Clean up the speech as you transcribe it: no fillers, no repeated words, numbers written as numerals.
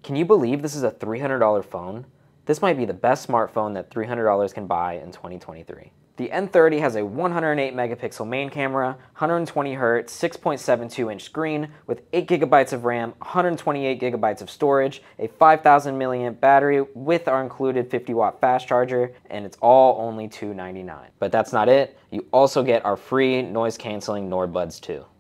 Can you believe this is a $300 phone? This might be the best smartphone that $300 can buy in 2023. The N30 has a 108 megapixel main camera, 120 Hz, 6.72 inch screen with 8 gigabytes of RAM, 128 gigabytes of storage, a 5,000 milliamp battery with our included 50-watt fast charger, and it's all only $299. But that's not it. You also get our free noise canceling Nord Buds too.